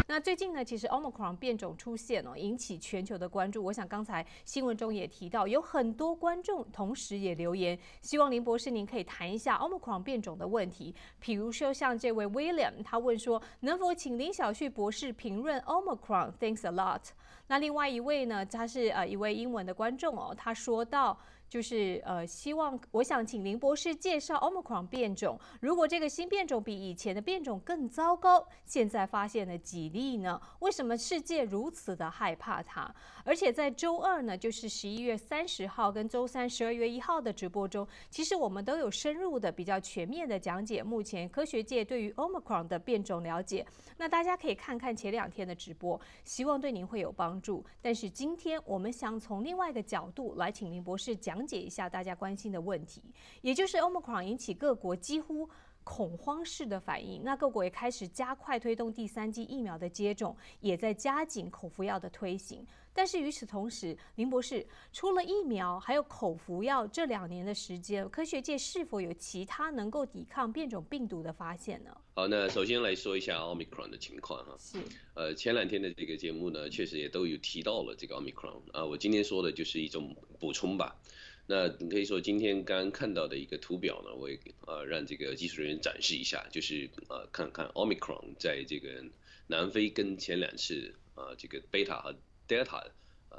那最近呢，其实 Omicron 变种出现引起全球的关注。我想刚才新闻中也提到，有很多观众同时也留言，希望林博士您可以谈一下 Omicron 变种的问题。比如说像这位 William， 他问说，能否请林小旭博士评论 Omicron？ Thanks a lot。那另外一位呢，他是一位英文的观众他说到。就是我想请林博士介绍 Omicron 变种。如果这个新变种比以前的变种更糟糕，现在发现了几例呢？为什么世界如此的害怕它？而且在周二呢，就是11月30号跟周三12月1号的直播中，其实我们都有深入的、比较全面的讲解目前科学界对于 Omicron 的变种了解。那大家可以看看前2天的直播，希望对您会有帮助。但是今天我们想从另外一个角度来请林博士讲解一下大家关心的问题，也就是 Omicron 引起各国几乎恐慌式的反应。那各国也开始加快推动第3剂疫苗的接种，也在加紧口服药的推行。但是与此同时，林博士，除了疫苗还有口服药，这2年的时间，科学界是否有其他能够抵抗变种病毒的发现呢？ 好，那首先来说一下 Omicron 的情况哈。 是。 前2天的这个节目呢，确实也都有提到了这个 Omicron 我今天说的就是一种补充吧。那你可以说今天刚刚看到的一个图表呢，我也让这个技术人员展示一下，就是看看 Omicron 在这个南非跟前2次这个贝塔和 Delta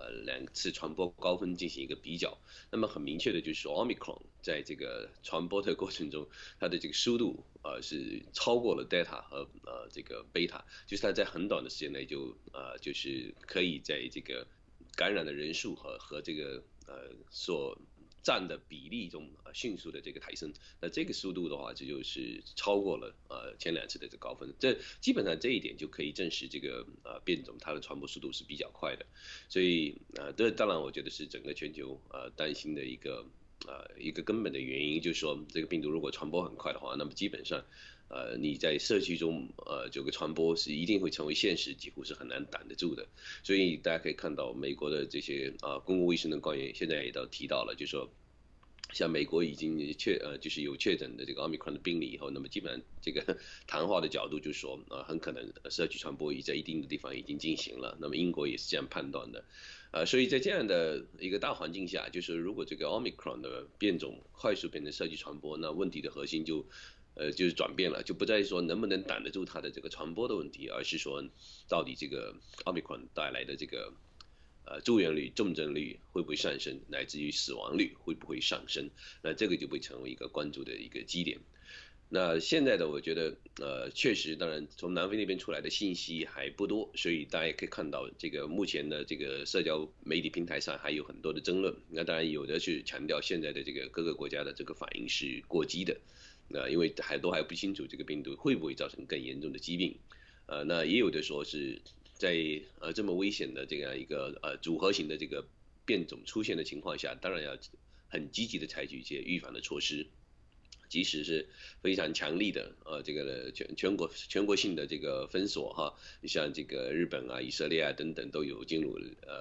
2次传播高峰进行一个比较。那么很明确的就是说 Omicron 在这个传播的过程中，它的这个速度是超过了 Delta 和这个贝塔，就是它在很短的时间内就是可以在这个感染的人数和这个所占的比例中迅速的这个抬升。那这个速度的话，这就是超过了前2次的这个高峰。这基本上这一点就可以证实这个变种它的传播速度是比较快的。所以这当然我觉得是整个全球担心的一个根本的原因，就是说这个病毒如果传播很快的话，那么基本上你在社区中这个传播是一定会成为现实，几乎是很难挡得住的。所以大家可以看到美国的这些公共卫生的官员现在也都提到了，就是说像美国已经就是有确诊的这个 Omicron 的病例以后，那么基本上这个谈话的角度就是说很可能社区传播已在一定的地方已经进行了。那么英国也是这样判断的。所以在这样的一个大环境下，就是如果这个 Omicron 的变种快速变成社区传播，那问题的核心就是转变了，就不再是说能不能挡得住它的这个传播的问题，而是说到底这个 Omicron 带来的这个住院率、重症率会不会上升，乃至于死亡率会不会上升，那这个就会成为一个关注的一个基点。那现在的我觉得确实，当然从南非那边出来的信息还不多，所以大家也可以看到这个目前的这个社交媒体平台上还有很多的争论。那当然有的是强调现在的这个各个国家的这个反应是过激的，因为还不清楚这个病毒会不会造成更严重的疾病。那也有的说是在这么危险的这样一个组合型的这个变种出现的情况下，当然要很积极的采取一些预防的措施。即使是非常强力的这个全国性的这个封锁哈，像这个日本以色列等等都有进入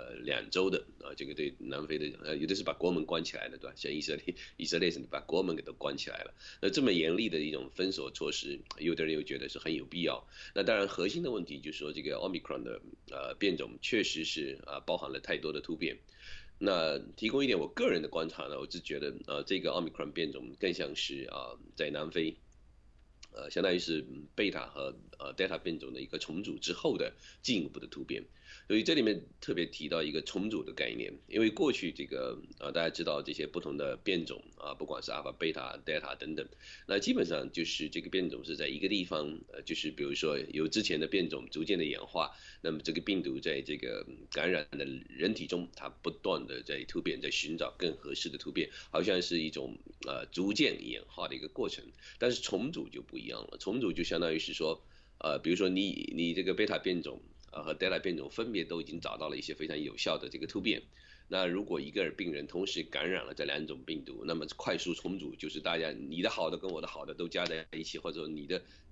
2周的这个对南非的有的是把国门关起来了，对吧？像以色列是把国门给都关起来了。那这么严厉的一种封锁措施，有的人又觉得是很有必要。那当然核心的问题就是说，这个 Omicron 的变种确实是包含了太多的突变。那提供一点我个人的观察呢，我是觉得这个 Omicron 变种更像是在南非相当于是贝塔和Delta 变种的一个重组之后的进一步的突变。所以这里面特别提到一个重组的概念，因为过去这个大家知道这些不同的变种不管是 Alpha、贝塔、Delta 等等，那基本上就是这个变种是在一个地方就是比如说由之前的变种逐渐的演化，那么这个病毒在这个感染的人体中，它不断的在突变，在寻找更合适的突变，好像是一种逐渐演化的一个过程。但是重组就不一样了，重组就相当于是说比如说你这个贝塔变种和 Delta 变种分别都已经找到了一些非常有效的这个突变。那如果一个病人同时感染了这2种病毒，那么快速重组就是大家你的好的跟我的好的都加在一起，或者你的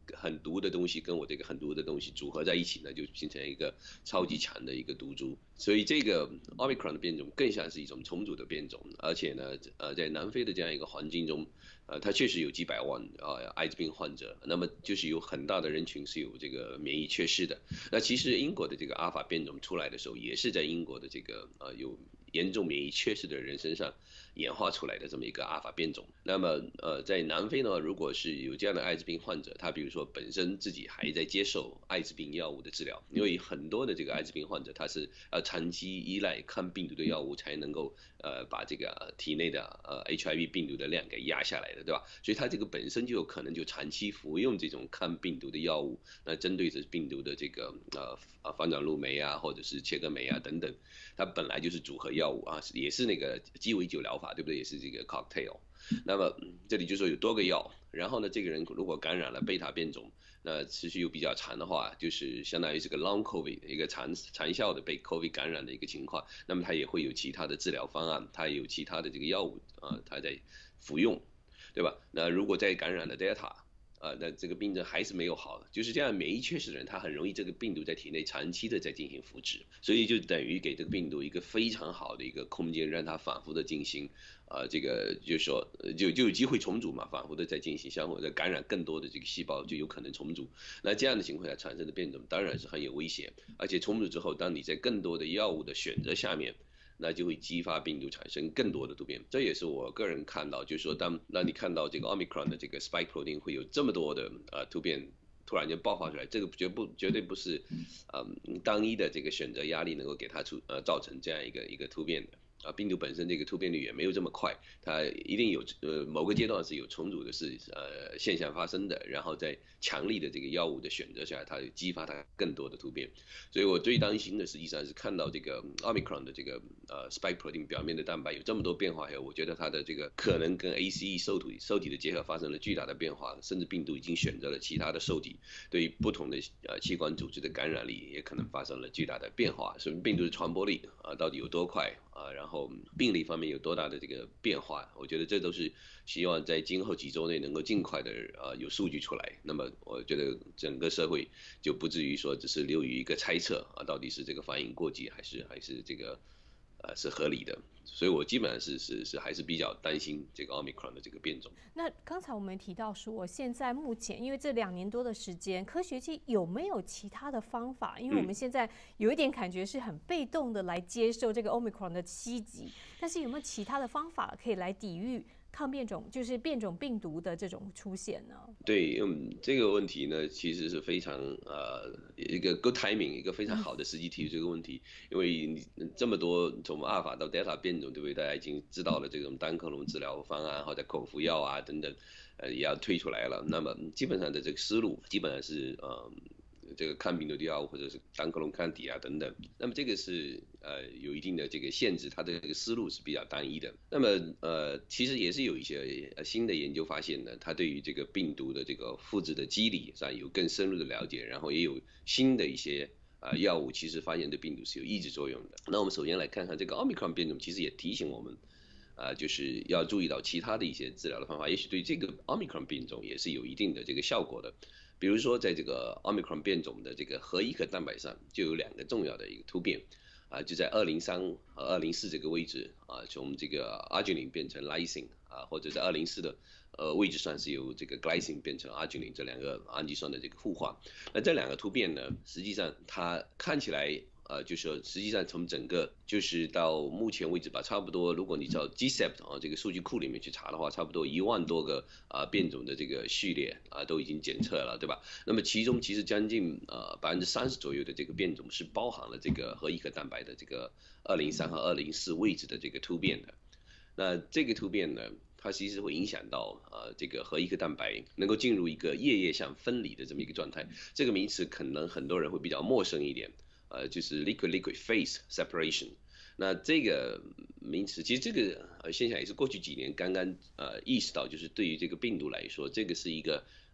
很毒的东西跟我这个很毒的东西组合在一起呢，就形成一个超级强的一个毒株。所以这个 Omicron 的变种更像是一种重组的变种，而且呢，在南非的这样一个环境中，它确实有几百万艾滋病患者，那么就是有很大的人群是有这个免疫缺失的。那其实英国的这个阿尔法变种出来的时候，也是在英国的这个有严重免疫缺失的人身上演化出来的这么一个阿尔法变种。那么在南非呢，如果是有这样的艾滋病患者，他比如说本身自己还在接受艾滋病药物的治疗，因为很多的这个艾滋病患者他是长期依赖抗病毒的药物才能够把这个体内的HIV 病毒的量给压下来的，对吧？所以他这个本身就有可能就长期服用这种抗病毒的药物，那针对着病毒的这个反转录酶啊，或者是切割酶啊等等，它本来就是组合药物啊，也是那个鸡尾酒疗法，对不对？也是这个 cocktail。那么这里就说有多个药，然后呢，这个人如果感染了贝塔变种，那持续又比较长的话，就是相当于是个 long COVID 一个长效的被 COVID 感染的一个情况，那么他也会有其他的治疗方案，他有其他的这个药物他在服用，对吧？那如果再感染了 Delta。那这个病症还是没有好的，就是这样免疫缺失的人，他很容易这个病毒在体内长期的在进行复制，所以就等于给这个病毒一个非常好的一个空间，让它反复的进行，这个就是说就有机会重组嘛，反复的在进行相互的感染更多的这个细胞就有可能重组，那这样的情况下产生的变种当然是很有危险，而且重组之后，当你在更多的药物的选择下面。那就会激发病毒产生更多的突变，这也是我个人看到，就是说当你看到这个 Omicron 的这个 Spike protein 会有这么多的突变突然间爆发出来，这个绝对不是单一的这个选择压力能够给它造成这样一个突变的。病毒本身这个突变率也没有这么快，它一定有某个阶段是有重组的现象发生的，然后在强力的这个药物的选择下，它激发它更多的突变。所以我最担心的实际上是看到这个 Omicron 的这个Spike protein 表面的蛋白有这么多变化后，我觉得它的这个可能跟 ACE 受体的结合发生了巨大的变化，甚至病毒已经选择了其他的受体，对于不同的器官组织的感染力也可能发生了巨大的变化。所以病毒的传播力到底有多快然后病理方面有多大的这个变化，我觉得这都是希望在今后几周内能够尽快的有数据出来。那么我觉得整个社会就不至于说只是流于一个猜测到底是这个反应过激还是这个是合理的。所以我基本上是还是比较担心这个 Omicron 的这个变种。 那刚才我们提到说，现在目前因为这2年多的时间，科学界有没有其他的方法？因为我们现在有一点感觉是很被动的来接受这个 Omicron 的袭击，但是有没有其他的方法可以来抵御抗变种，就是变种病毒的这种出现呢？ 对，这个问题呢，其实是非常一个 good timing， 一个非常好的时机提出这个问题，因为你这么多从阿尔法到 Delta 变种，对不对？大家已经知道了这种单克隆治疗方案或者口服药啊等等，也要推出来了。那么基本上的这个思路，基本上是这个抗病毒的药物或者是单克隆抗体啊等等，那么这个是有一定的这个限制，它的这个思路是比较单一的。那么其实也是有一些新的研究发现呢，它对于这个病毒的这个复制的机理上有更深入的了解，然后也有新的一些药物，其实发现对病毒是有抑制作用的。那我们首先来看看这个 Omicron 变种，其实也提醒我们。就是要注意到其他的一些治疗的方法，也许对这个 Omicron 变种也是有一定的这个效果的。比如说，在这个 Omicron 变种的这个核一核蛋白上，就有2个重要的一个突变，就在203和204这个位置从这个 arginine 变成 lysine 或者在204的位置上是由这个 glycine 变成 arginine 这2个氨基酸的这个互化。那这2个突变呢，实际上它看起来。就是说实际上从整个就是到目前为止吧，差不多如果你照 GSEP 这个数据库里面去查的话，差不多1万多个变种的这个序列都已经检测了，对吧？那么其中其实将近30%左右的这个变种是包含了这个核一核蛋白的这个203和204位置的这个突变的。那这个突变呢，它其实会影响到这个核一核蛋白能够进入一个液相分离的这么一个状态。这个名词可能很多人会比较陌生一点。就是 liquid phase separation， 那这个名词其实这个现象也是过去几年刚刚意识到，就是对于这个病毒来说，这个是一个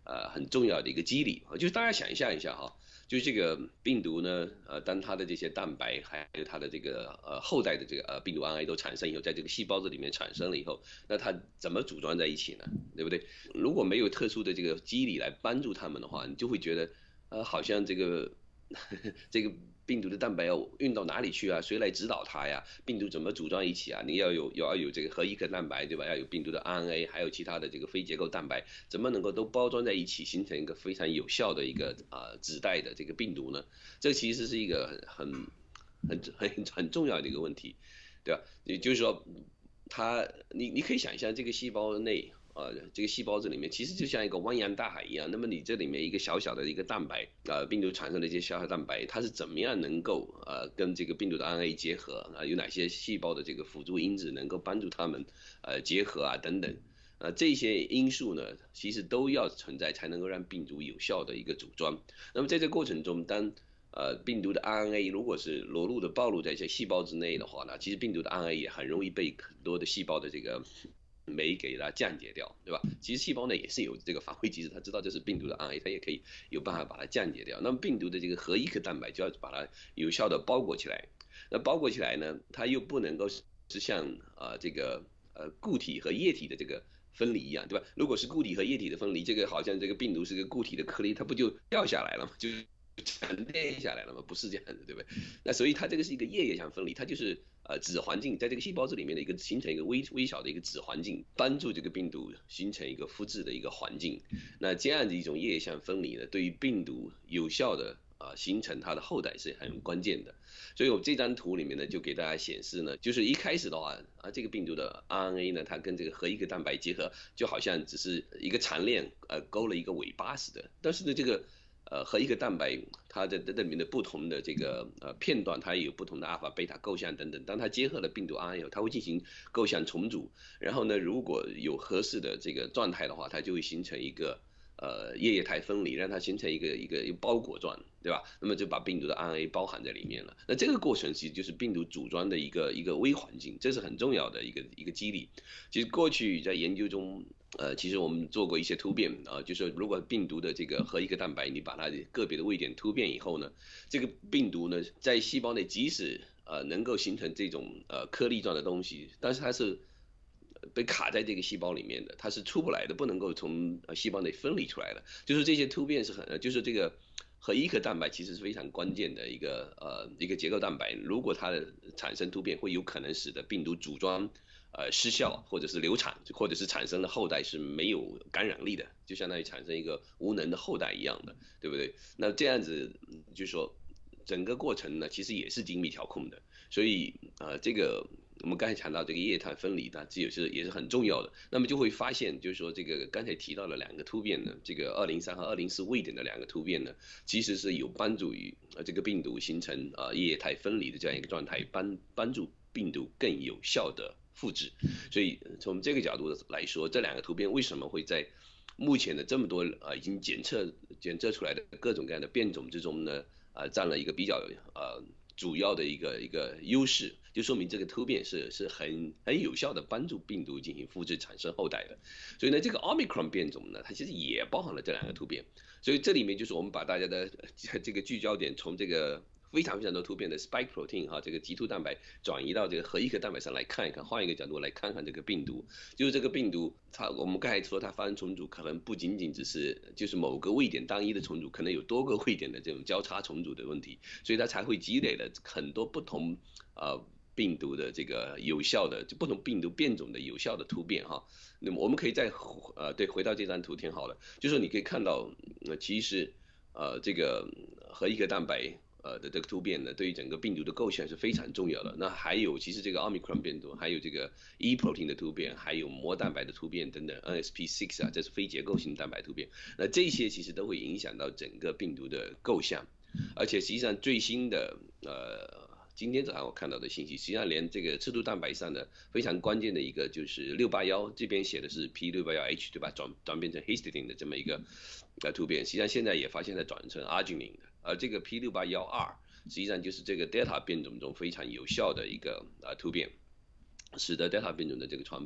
很重要的一个机理，就是大家想象一下哈，就是这个病毒呢，当它的这些蛋白还有它的这个后代的这个病毒 RNA 都产生以后，在这个细胞子里面产生了以后，那它怎么组装在一起呢？对不对？如果没有特殊的这个机理来帮助它们的话，你就会觉得好像这个这个病毒的蛋白要运到哪里去啊？谁来指导它呀？病毒怎么组装一起啊？你要有这个核异壳蛋白，对吧？要有病毒的 RNA，还有其他的这个非结构蛋白，怎么能够都包装在一起，形成一个非常有效的一个指代的这个病毒呢？这其实是一个很重要的一个问题，对吧？也就是说，你可以想象这个细胞内。这个细胞子里面其实就像一个汪洋大海一样。那么你这里面一个小小的一个蛋白，病毒产生的一些小小蛋白，它是怎么样能够跟这个病毒的 RNA 结合有哪些细胞的这个辅助因子能够帮助它们结合等等。这些因素呢，其实都要存在才能够让病毒有效的一个组装。那么在这过程中，当病毒的 RNA 如果是裸露的暴露在一些细胞之内的话呢，其实病毒的 RNA 也很容易被很多的细胞的这个酶给它降解掉，对吧？其实细胞呢也是有这个防卫机制，它知道这是病毒的 RNA， 它也可以有办法把它降解掉。那么病毒的这个核异壳蛋白就要把它有效的包裹起来。那包裹起来呢，它又不能够是像这个固体和液体的这个分离一样，对吧？如果是固体和液体的分离，这个好像这个病毒是个固体的颗粒，它不就掉下来了吗？就沉淀下来了吗？不是这样的，对不对？那所以它这个是一个液相分离，它就是子环境在这个细胞子里面的一个形成一个微小的一个子环境，帮助这个病毒形成一个复制的一个环境。那这样的一种液相分离呢，对于病毒有效的形成它的后代是很关键的。所以我这张图里面呢，就给大家显示呢，就是一开始的话这个病毒的 RNA 呢，它跟这个核异壳蛋白结合，就好像只是一个长链勾了一个尾巴似的。但是呢，这个核异壳蛋白它的里面的不同的这个片段，它也有不同的阿尔法、贝塔构象等等。当它结合了病毒 RNA 以后，它会进行构象重组，然后呢，如果有合适的这个状态的话，它就会形成一个液态分离，让它形成一个包裹状，对吧？那么就把病毒的 RNA 包含在里面了。那这个过程其实就是病毒组装的一个微环境，这是很重要的一个机理。其实过去在研究中，其实我们做过一些突变就是如果病毒的这个核异壳蛋白，你把它个别的位点突变以后呢，这个病毒呢在细胞内即使能够形成这种颗粒状的东西，但是它是被卡在这个细胞里面的，它是出不来的，不能够从细胞内分离出来的。就是这些突变是就是这个核异壳蛋白其实是非常关键的一个结构蛋白，如果它的产生突变，会有可能使得病毒组装失效，或者是流产，或者是产生的后代是没有感染力的，就相当于产生一个无能的后代一样的，对不对？那这样子就是说整个过程呢，其实也是精密调控的。所以这个我们刚才谈到这个液态分离，它也是很重要的。那么就会发现，就是说这个刚才提到的两个突变呢，这个203和204位点的两个突变呢，其实是有帮助于这个病毒形成液态分离的这样一个状态，帮助病毒更有效的复制。所以从这个角度来说，这两个突变为什么会在目前的这么多已经检测出来的各种各样的变种之中呢，占了一个比较主要的一个优势，就说明这个突变是很有效的帮助病毒进行复制产生后代的。所以呢，这个 Omicron 变种呢，它其实也包含了这两个突变。所以这里面就是我们把大家的这个聚焦点从这个非常多突变的 spike protein 这个棘突蛋白转移到这个核异壳蛋白上来看一看，换一个角度来看看这个病毒。就是这个病毒我们刚才说它发生重组，可能不仅仅只是就是某个位点单一的重组，可能有多个位点的这种交叉重组的问题，所以它才会积累了很多不同病毒的这个有效的就不同病毒变种的有效的突变那么我们可以再回到这张图挺好的，就是你可以看到其实这个核异壳蛋白的这个突变呢，对于整个病毒的构象是非常重要的。那还有其实这个 Omicron 变种，还有这个 E protein 的突变，还有膜蛋白的突变等等 NSP6 这是非结构性蛋白突变。那这些其实都会影响到整个病毒的构象，而且实际上最新的今天早上我看到的信息，实际上连这个刺突蛋白上的非常关键的一个就是681，这边写的是 P681H 对吧？转变成 histidine 的这么一个突变，实际上现在也发现它转成 arginine 的，而这个 P681R 实际上就是这个 Delta 变种中非常有效的一个突变，使得 Delta 变种的这个传播力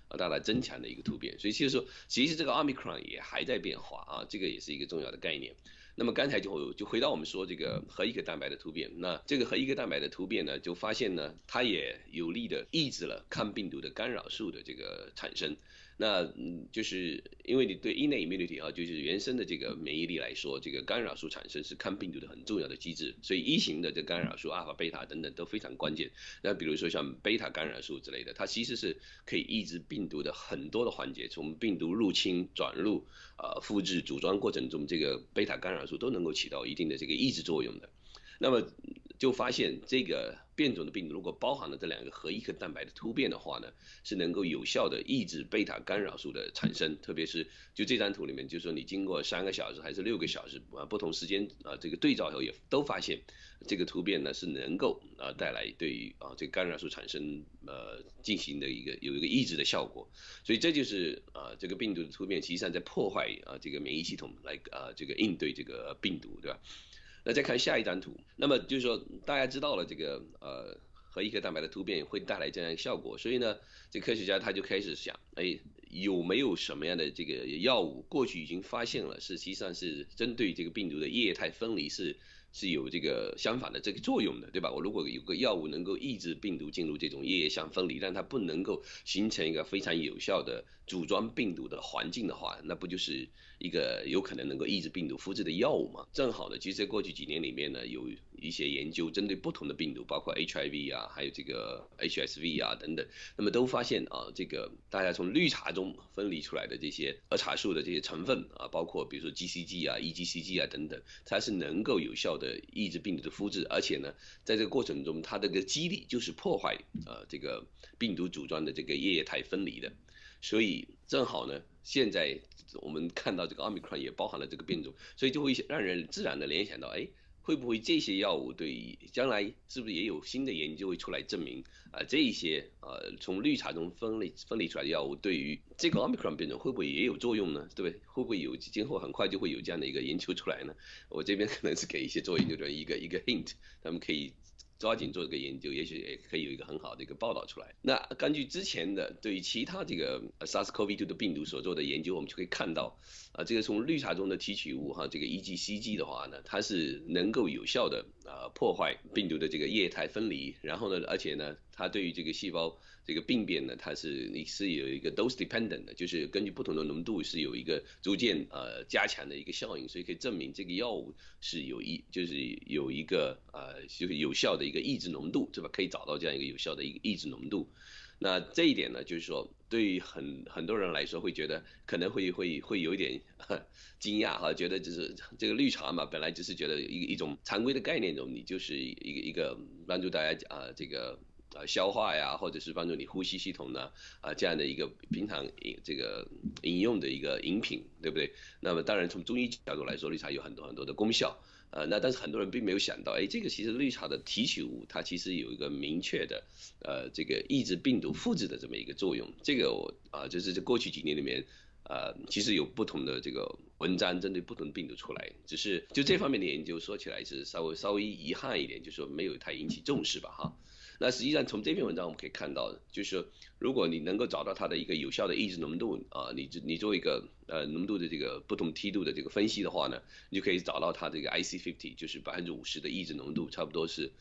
带来增强的一个突变。所以其实这个 Omicron 也还在变化啊，这个也是一个重要的概念。那么刚才就回到我们说这个核一个蛋白的突变，那这个核一个蛋白的突变呢，就发现呢，它也有力的抑制了抗病毒的干扰素的这个产生。那就是因为你对 innate immunity 啊，就是原生的这个免疫力来说，这个干扰素产生是抗病毒的很重要的机制，所以一型的这干扰素阿尔法、贝塔等等都非常关键。那比如说像贝塔干扰素之类的，它其实是可以抑制病毒的很多的环节，从病毒入侵、转入、复制、组装过程中，这个贝塔干扰素都能够起到一定的这个抑制作用的。那么就发现这个变种的病毒如果包含了这两个核一核蛋白的突变的话呢，是能够有效的抑制贝塔干扰素的产生，特别是就这张图里面，就是说你经过3个小时还是6个小时不同时间这个对照以后也都发现这个突变呢是能够带来对于这个干扰素产生进行的有一个抑制的效果，所以这就是这个病毒的突变实际上在破坏这个免疫系统来这个应对这个病毒，对吧？那再看下一张图，那么就是说大家知道了这个核一核蛋白的突变会带来这样一个效果，所以呢，这科学家他就开始想，有没有什么样的这个药物过去已经发现了，实际上是针对这个病毒的液态分离是有这个相反的这个作用的，对吧？我如果有个药物能够抑制病毒进入这种液相分离，但它不能够形成一个非常有效的组装病毒的环境的话，那不就是一个有可能能够抑制病毒复制的药物吗？正好呢，其实在过去几年里面呢，有一些研究针对不同的病毒，包括 HIV 还有这个 HSV 等等，那么都发现这个大家从绿茶中分离出来的这些儿茶素的这些成分包括比如说 GCG、EGCG 等等，它是能够有效的抑制病毒的复制，而且呢，在这个过程中，它这个机理就是破坏这个病毒组装的这个液态分离的，所以正好呢，现在我们看到这个 Omicron 也包含了这个变种，所以就会让人自然的联想到，会不会这些药物对于将来是不是也有新的研究会出来证明这一些从绿茶中分离出来的药物对于这个 Omicron 变种会不会也有作用呢？对不对？会不会有今后很快就会有这样的一个研究出来呢？我这边可能是给一些做研究的人一个 hint， 他们可以抓紧做这个研究，也许也可以有一个很好的一个报道出来。那根据之前的对于其他这个 SARS-CoV-2 的病毒所做的研究，我们就可以看到这个从绿茶中的提取物这个 EGCG 的话呢，它是能够有效的破坏病毒的这个液态分离，然后呢，而且呢，它对于这个细胞这个病变呢，它是有一个 dose dependent 的，就是根据不同的浓度是有一个逐渐加强的一个效应，所以可以证明这个药物是就是有一个就是有效的一个抑制浓度，对吧？可以找到这样一个有效的一个抑制浓度。那这一点呢，就是说对于很多人来说会觉得可能会有一点惊讶觉得就是这个绿茶嘛，本来就是觉得一种常规的概念中，你就是一个帮助大家这个消化呀，或者是帮助你呼吸系统呢这样的一个平常这个饮用的一个饮品，对不对？那么当然从中医角度来说，绿茶有很多的功效。那但是很多人并没有想到，这个其实绿茶的提取物它其实有一个明确的这个抑制病毒复制的这么一个作用。这个我就是在过去几年里面其实有不同的这个文章针对不同的病毒出来，只是就这方面的研究说起来是稍微遗憾一点，就是说没有太引起重视吧哈。那实际上从这篇文章我们可以看到，就是如果你能够找到它的一个有效的抑制浓度你做一个浓度的这个不同梯度的这个分析的话呢，你就可以找到它这个 IC50 就是50%的抑制浓度，差不多是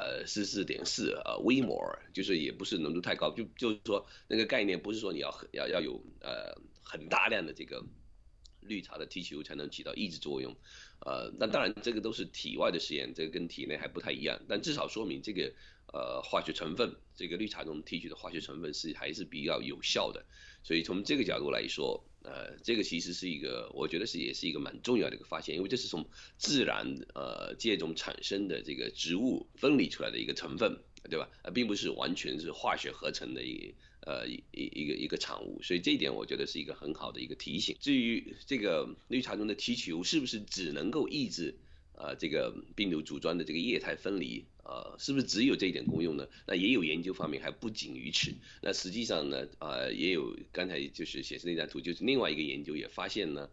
44.4微摩，就是也不是浓度太高，就是说那个概念不是说你要有很大量的这个绿茶的提取物才能起到抑制作用，那当然这个都是体外的实验，这个跟体内还不太一样，但至少说明这个化学成分，这个绿茶中提取的化学成分还是比较有效的，所以从这个角度来说，这个其实是一个我觉得也是一个蛮重要的一个发现，因为这是从自然界中产生的这个植物分离出来的一个成分，对吧？并不是完全是化学合成的一个产物，所以这一点我觉得是一个很好的一个提醒。至于这个绿茶中的提取物是不是只能够抑制这个病毒组装的这个液态分离是不是只有这一点功用呢？那也有研究方面还不仅于此。那实际上呢也有刚才就是显示那张图，就是另外一个研究也发现呢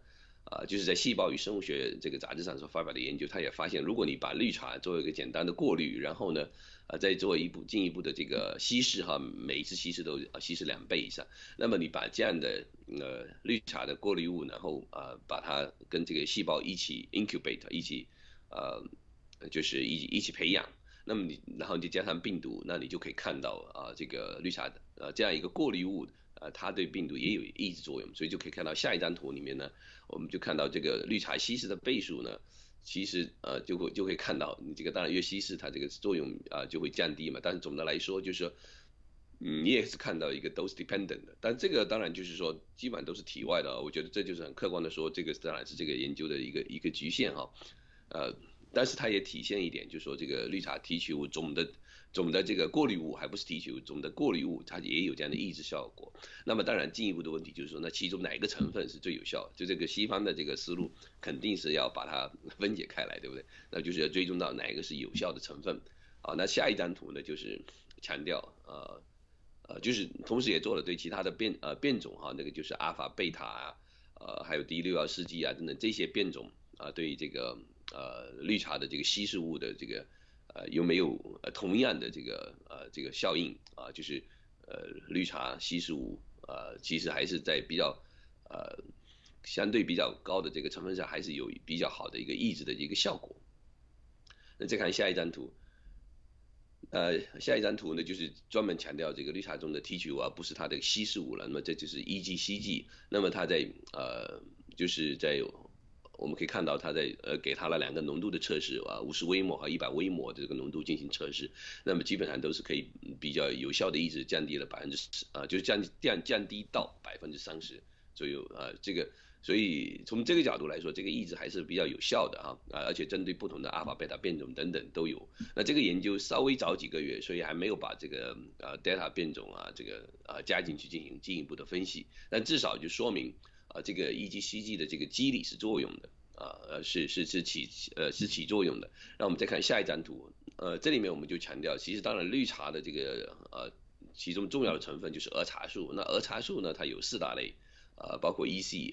就是在《细胞与生物学》这个杂志上所发表的研究，他也发现，如果你把绿茶做一个简单的过滤，然后呢，再做进一步的这个稀释哈，每一次稀释都稀释2倍以上，那么你把这样的绿茶的过滤物，然后把它跟这个细胞一起 incubate 一起就是一起培养。那么然后你加上病毒，那你就可以看到这个绿茶这样一个过滤物，它对病毒也有抑制作用，所以就可以看到下一张图里面呢，我们就看到这个绿茶稀释的倍数呢，其实就会看到你这个当然越稀释它这个作用就会降低嘛，但是总的来说就是说，你也是看到一个 dose dependent 的，但这个当然就是说基本上都是体外的，我觉得这就是很客观的说，这个当然是这个研究的一个局限哈，但是它也体现一点，就是说这个绿茶提取物总的这个过滤物，还不是提取物，总的过滤物它也有这样的抑制效果。那么当然进一步的问题就是说，那其中哪一个成分是最有效？就这个西方的这个思路肯定是要把它分解开来，对不对？那就是要追踪到哪一个是有效的成分。那下一张图呢，就是强调就是同时也做了对其他的变种哈，那个就是阿尔法、贝塔还有D614G等等这些变种对于这个绿茶的这个稀释物的这个有没有同样的这个效应就是绿茶稀释物其实还是在比较相对比较高的这个成分上还是有比较好的一个抑制的一个效果。那再看下一张图。下一张图呢，就是专门强调这个绿茶中的提取物不是它的稀释物了。那么这就是 EGCG。那么它在就是在我们可以看到它在给它了2个浓度的测试50微摩和100微摩的这个浓度进行测试。那么基本上都是可以比较有效的抑制，降低了10%就是降低到30%左右这个。所以从这个角度来说，这个抑制还是比较有效的而且针对不同的阿尔法、贝塔变种等等都有。那这个研究稍微早几个月，所以还没有把这个Delta 变种这个加进去进行进一步的分析，但至少就说明这个 EGCG 的这个机理是作用的是起作用的。那我们再看下一张图，这里面我们就强调，其实当然绿茶的这个其中重要的成分就是儿茶素。那儿茶素呢，它有4大类。包括 EC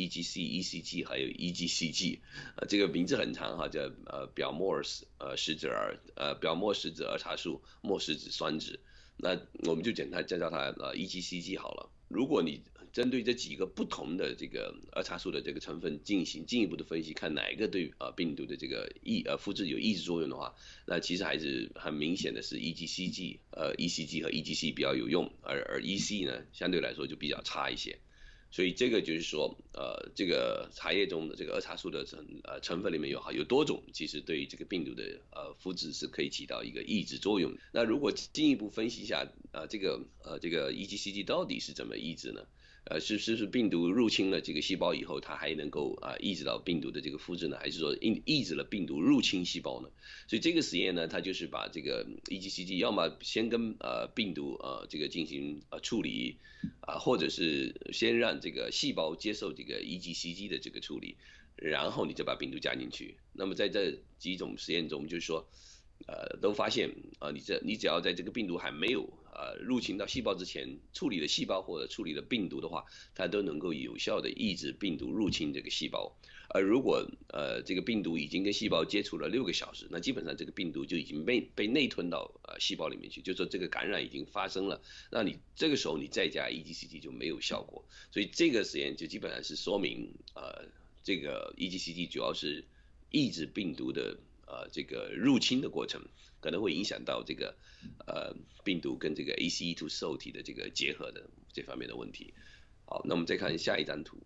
EGC、ECG 还有 EGCG，这个名字很长叫表末石子儿茶素末石子酸酯。那我们就简单叫它EGCG 好了。如果你针对这几个不同的这个儿茶素的这个成分进行进一步的分析，看哪一个对病毒的这个复制有抑制作用的话，那其实还是很明显的是 EGCG、ECG 和 EGC 比较有用，而 EC 呢相对来说就比较差一些。所以这个就是说，这个茶叶中的这个儿茶素的成分里面有多种，其实对于这个病毒的复制是可以起到一个抑制作用。那如果进一步分析一下这个EGCG 到底是怎么抑制呢？是不是病毒入侵了这个细胞以后，它还能够抑制到病毒的这个复制呢？还是说抑制了病毒入侵细胞呢？所以这个实验呢，它就是把这个 EGCG 要么先跟病毒这个进行处理或者是先让这个细胞接受这个 EGCG 的这个处理，然后你再把病毒加进去。那么在这几种实验中，就是说都发现你只要在这个病毒还没有入侵到细胞之前处理了细胞或者处理了病毒的话，它都能够有效的抑制病毒入侵这个细胞。而如果这个病毒已经跟细胞接触了6个小时，那基本上这个病毒就已经被内吞到细胞里面去，就是说这个感染已经发生了。那你这个时候你再加 EGCG 就没有效果。所以这个实验就基本上是说明这个 EGCG 主要是抑制病毒的这个入侵的过程，可能会影响到这个病毒跟这个 ACE2 受体的这个结合的这方面的问题。好，那我们再看下一张图。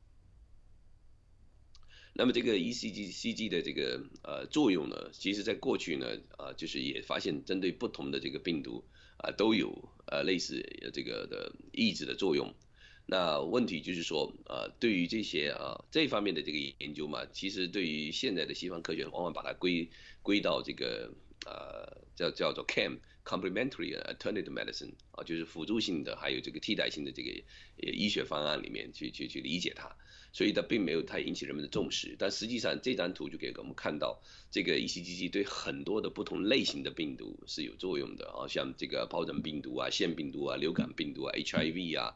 那么这个 EGCG 的这个作用呢，其实在过去呢就是也发现针对不同的这个病毒都有类似这个的抑制的作用。那问题就是说对于这些这方面的这个研究嘛，其实对于现在的西方科学往往把它归到这个叫做 CAM Complementary Alternative Medicine 就是辅助性的还有这个替代性的这个医学方案里面去理解它。所以它并没有太引起人们的重视，但实际上这张图就给我们看到，这个 EGCG 对很多的不同类型的病毒是有作用的像这个疱疹病毒腺病毒流感病毒HIV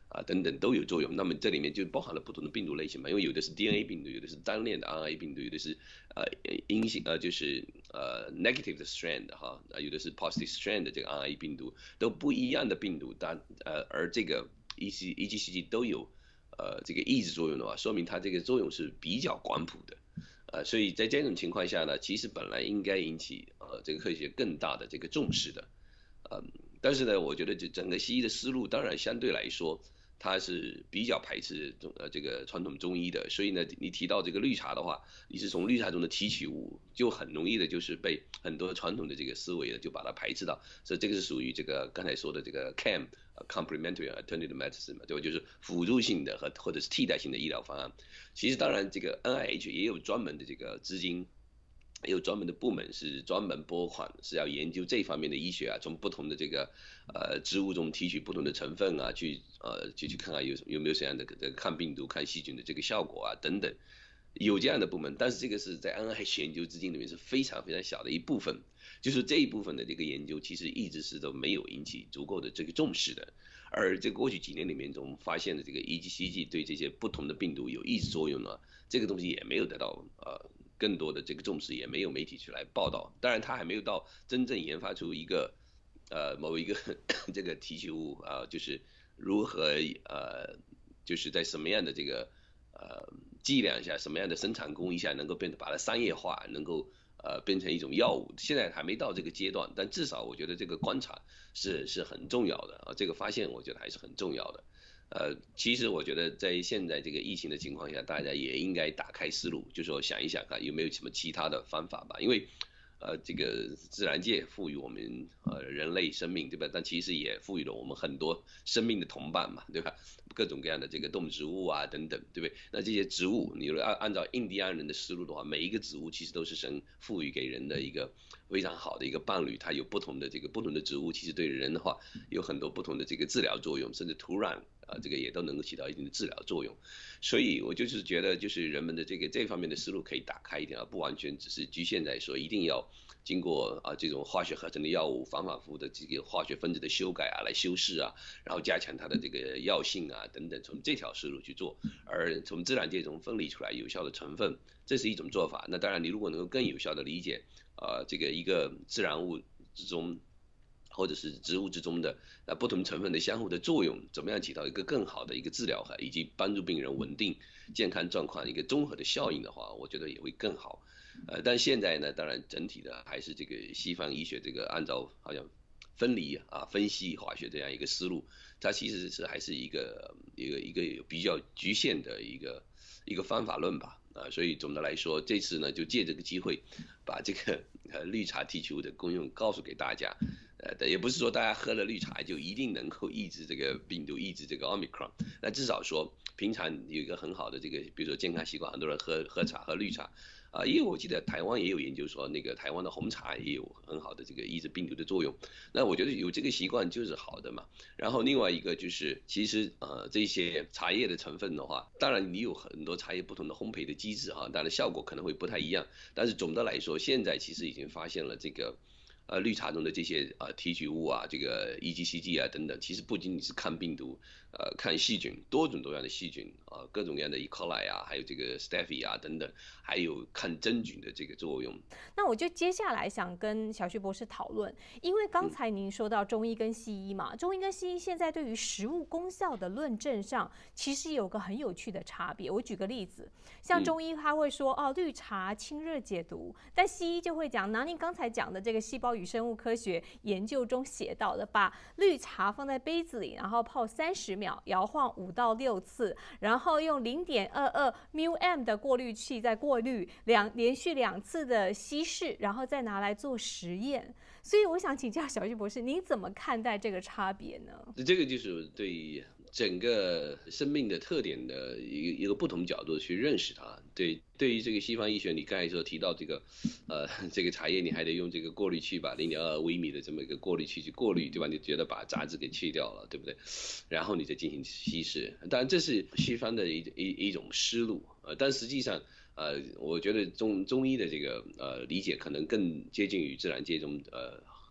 等等都有作用。那么这里面就包含了不同的病毒类型嘛，因为有的是 DNA 病毒，有的是单链的 RNA 病毒，有的是阴性就是negative 的 strand 哈，有的是 positive strand 的这个 RNA 病毒，都不一样的病毒，而这个 EGCG 都有这个抑制作用的话，说明它这个作用是比较广谱的。所以在这种情况下呢，其实本来应该引起这个科学更大的这个重视的，但是呢，我觉得整个西医的思路当然相对来说，它是比较排斥这个传统中医的，所以呢，你提到这个绿茶的话，你是从绿茶中的提取物，就很容易的就是被很多传统的这个思维的就把它排斥到，所以这个是属于这个刚才说的这个 complementary alternative medicine 嘛，对吧？就是辅助性的或者是替代性的医疗方案。其实当然这个 NIH 也有专门的这个资金。也有专门的部门是专门拨款，是要研究这方面的医学啊，从不同的这个植物中提取不同的成分啊，去看看有没有这样的抗病毒、抗细菌的这个效果啊等等，有这样的部门，但是这个是在 NIH 研究资金里面是非常非常小的一部分，就是这一部分的这个研究其实一直是都没有引起足够的这个重视的。而这过去几年里面中发现的这个 EGCG 对这些不同的病毒有抑制作用呢，这个东西也没有得到更多的这个重视，也没有媒体去来报道。当然，它还没有到真正研发出一个某一个这个提取物就是如何就是在什么样的这个剂量下，什么样的生产工艺下能够把它商业化，能够变成一种药物，现在还没到这个阶段，但至少我觉得这个观察是很重要的啊，这个发现我觉得还是很重要的。其实我觉得在现在这个疫情的情况下，大家也应该打开思路，就说想一想看有没有什么其他的方法吧。因为这个自然界赋予我们人类生命，对吧？但其实也赋予了我们很多生命的同伴嘛，对吧？各种各样的这个动植物啊等等，对不对？那这些植物，你按照印第安人的思路的话，每一个植物其实都是神赋予给人的一个非常好的一个伴侣，它有不同的植物，其实对人的话有很多不同的这个治疗作用，甚至土壤。这个也都能够起到一定的治疗作用，所以我就是觉得，就是人们的这方面的思路可以打开一点，而不完全只是局限在说一定要经过这种化学合成的药物反反复复的这个化学分子的修改来修饰然后加强它的这个药性等等，从这条思路去做，而从自然界中分离出来有效的成分，这是一种做法。那当然，你如果能够更有效的理解这个一个自然物之中。或者是植物之中的不同成分的相互的作用，怎么样起到一个更好的一个治疗以及帮助病人稳定健康状况一个综合的效应的话，我觉得也会更好。但现在呢，当然整体的还是这个西方医学这个按照好像分离分析化学这样一个思路，它其实是还是一个比较局限的一个方法论吧。所以总的来说，这次呢就借这个机会，把这个绿茶提取物的功用告诉给大家。也不是说大家喝了绿茶就一定能够抑制这个病毒，抑制这个 Omicron。那至少说平常有一个很好的这个，比如说健康习惯，很多人喝茶喝绿茶。因为我记得台湾也有研究说，那个台湾的红茶也有很好的这个抑制病毒的作用。那我觉得有这个习惯就是好的嘛。然后另外一个就是，其实这些茶叶的成分的话，当然你有很多茶叶不同的烘焙的机制当然效果可能会不太一样。但是总的来说，现在其实已经发现了这个。绿茶中的这些提取物这个 EGCG 等等，其实不仅仅是抗病毒，抗细菌，多种多样的细菌各种各样的 E. coli 还有这个 Staphy 等等，还有抗真菌的这个作用。 那我就接下来想跟小旭博士讨论，因为刚才您说到中医跟西医嘛，中医跟西医现在对于食物功效的论证上，其实有个很有趣的差别。我举个例子，像中医他会说绿茶清热解毒，但西医就会讲，您刚才讲的这个细胞与生物科学研究中写到的，把绿茶放在杯子里，然后泡30秒，摇晃5到6次，然后用0.22 μm 的过滤器再过滤连续2次的稀释，然后再拿来做实验。所以我想请教小旭博士，您怎么看待这个差别呢？ 这个就是对整个生命的特点的一个不同角度去认识它。对于这个西方医学，你刚才说提到这个这个茶叶，你还得用这个过滤器把0.2微米的这么一个过滤器去过滤，对吧？你觉得把杂质给去掉了，对不对？然后你再进行稀释。当然这是西方的一种思路但实际上我觉得中医的这个理解可能更接近于自然界中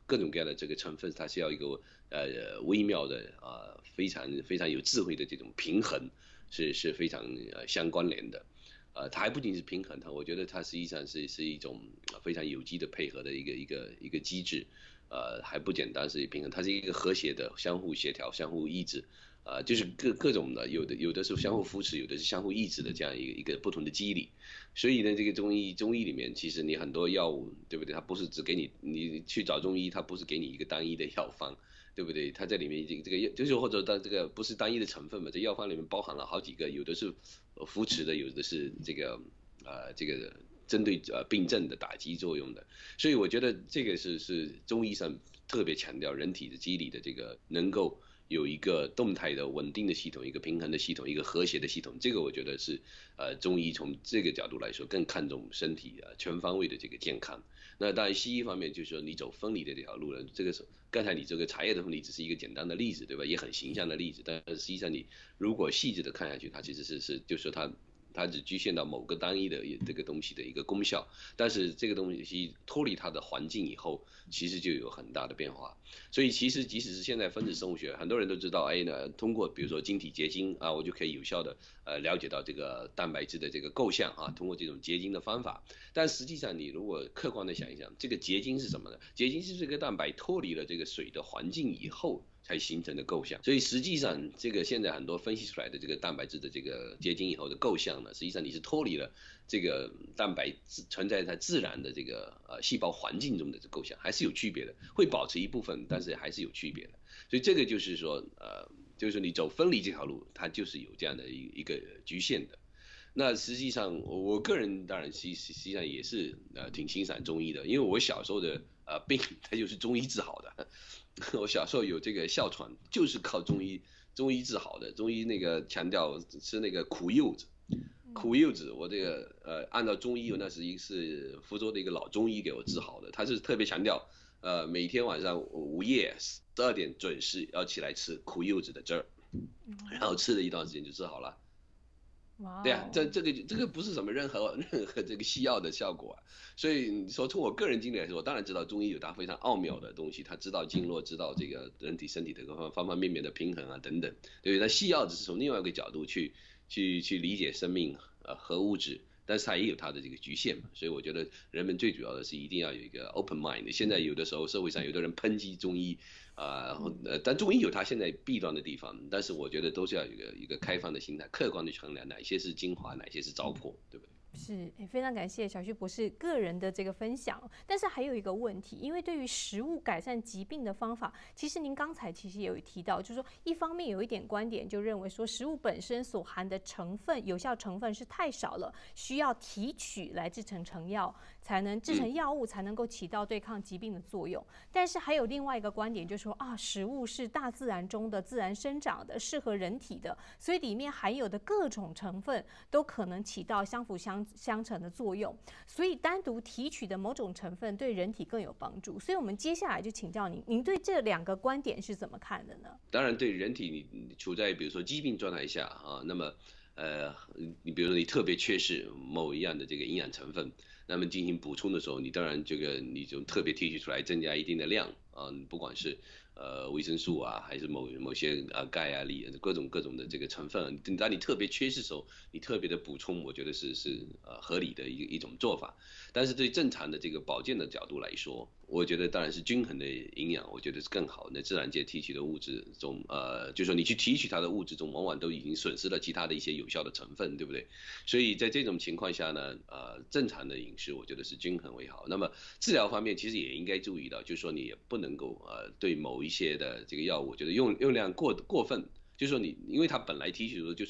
各种各样的这个成分，它是要一个微妙的非常非常有智慧的这种平衡，是非常相关联的。它还不仅是平衡，我觉得它实际上是一种非常有机的配合的一个机制，还不简单是平衡，它是一个和谐的、相互协调、相互抑制，就是各种的，有的是相互扶持，有的是相互抑制的这样一个不同的机理。所以呢，这个中医里面，其实你很多药物，对不对？它不是只给你去找中医，它不是给你一个单一的药方。对不对？它在里面这个就是或者它这个不是单一的成分嘛，这药方里面包含了好几个，有的是扶持的，有的是这个针对病症的打击作用的，所以我觉得这个是中医上特别强调人体的机理的这个能够有一个动态的稳定的系统，一个平衡的系统，一个和谐的系统，这个我觉得是中医从这个角度来说更看重身体全方位的这个健康。那当然西医方面就是说你走分离的这条路了，这个是刚才你这个茶叶的分离只是一个简单的例子，对吧？也很形象的例子，但是实际上你如果细致的看下去，它其实是就是说它只局限到某个单一的这个东西的一个功效，但是这个东西脱离它的环境以后，其实就有很大的变化。所以其实即使是现在分子生物学，很多人都知道，哎呢，通过比如说晶体结晶啊，我就可以有效的了解到这个蛋白质的这个构象啊，通过这种结晶的方法。但实际上你如果客观的想一想，这个结晶是什么呢？结晶是这个蛋白脱离了这个水的环境以后才形成的构象，所以实际上这个现在很多分析出来的这个蛋白质的这个结晶以后的构象呢，实际上你是脱离了这个蛋白存在在自然的这个细胞环境中的这构象，还是有区别的，会保持一部分，但是还是有区别的。所以这个就是说就是你走分离这条路，它就是有这样的一个局限的。那实际上，我个人当然实际上也是挺欣赏中医的，因为我小时候的病，它就是中医治好的。我小时候有这个哮喘，就是靠中医治好的。中医那个强调吃那个苦柚子，我这个按照中医，那是福州的一个老中医给我治好的，他是特别强调每天晚上午夜12点准时要起来吃苦柚子的汁儿，然后吃了一段时间就治好了。 哇， 对啊，这个不是什么任何这个西药的效果啊，所以你说从我个人经历来说，我当然知道中医有它非常奥妙的东西，他知道经络，知道这个人体身体的各方方面面的平衡啊等等，对不对？那西药只是从另外一个角度去理解生命和物质，但是它也有它的这个局限嘛，所以我觉得人们最主要的是一定要有一个 open mind。现在有的时候社会上有的人抨击中医但中医有它现在弊端的地方，但是我觉得都是要有一个开放的心态，客观的去衡量哪些是精华，哪些是糟粕，对不对？ 是，非常感谢小旭博士个人的这个分享。但是还有一个问题，因为对于食物改善疾病的方法，其实您刚才其实也有提到，就是说一方面有一点观点就认为说，食物本身所含的成分有效成分是太少了，需要提取来制成药，才能制成药物，才能够起到对抗疾病的作用。但是还有另外一个观点，就是说食物是大自然中的自然生长的，适合人体的，所以里面含有的各种成分都可能起到相辅相成的作用，所以单独提取的某种成分对人体更有帮助。所以我们接下来就请教您，您对这两个观点是怎么看的呢？ 当然，对人体你处在比如说疾病状态下那么你比如说你特别缺失某一样的这个营养成分，那么进行补充的时候，你当然你就特别提取出来，增加一定的量不管是维生素还是某些钙锂各种的这个成分，当你特别缺失的时候，你特别的补充，我觉得是合理的一种做法。但是对正常的这个保健的角度来说，我觉得当然是均衡的营养，我觉得是更好。那自然界提取的物质中，就是说你去提取它的物质中，往往都已经损失了其他的一些有效的成分，对不对？所以在这种情况下呢，正常的饮食我觉得是均衡为好。那么治疗方面其实也应该注意到，就是说你也不能够对某一些的这个药物，我觉得用量过分。就是说因为它本来提取的就是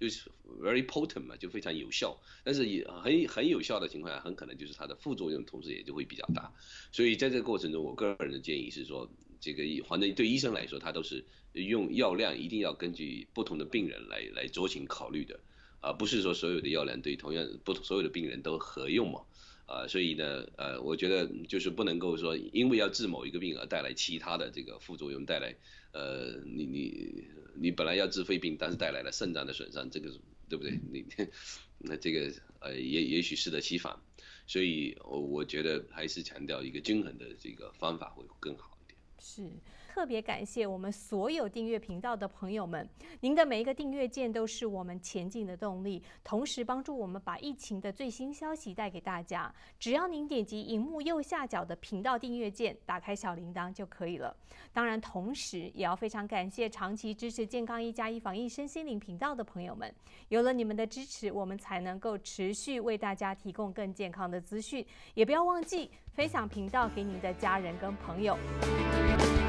very potent 嘛，就非常有效，但是也很有效的情况下，很可能就是它的副作用同时也就会比较大。所以在这个过程中，我个人的建议是说，这个反正对医生来说，他都是用药量一定要根据不同的病人来酌情考虑的，不是说所有的药量对所有的病人都合用嘛。所以呢，我觉得就是不能够说因为要治某一个病而带来其他的这个副作用，带来你本来要治肺病，但是带来了肾脏的损伤，这个对不对？那这个也许适得其反。 所以我觉得还是强调一个均衡的这个方法会更好一点。 是。特别感谢我们所有订阅频道的朋友们，您的每一个订阅键都是我们前进的动力，同时帮助我们把疫情的最新消息带给大家。只要您点击荧幕右下角的频道订阅键，打开小铃铛就可以了。当然，同时也要非常感谢长期支持健康1+1防疫身心灵频道的朋友们，有了你们的支持，我们才能够持续为大家提供更健康的资讯。也不要忘记分享频道给您的家人跟朋友。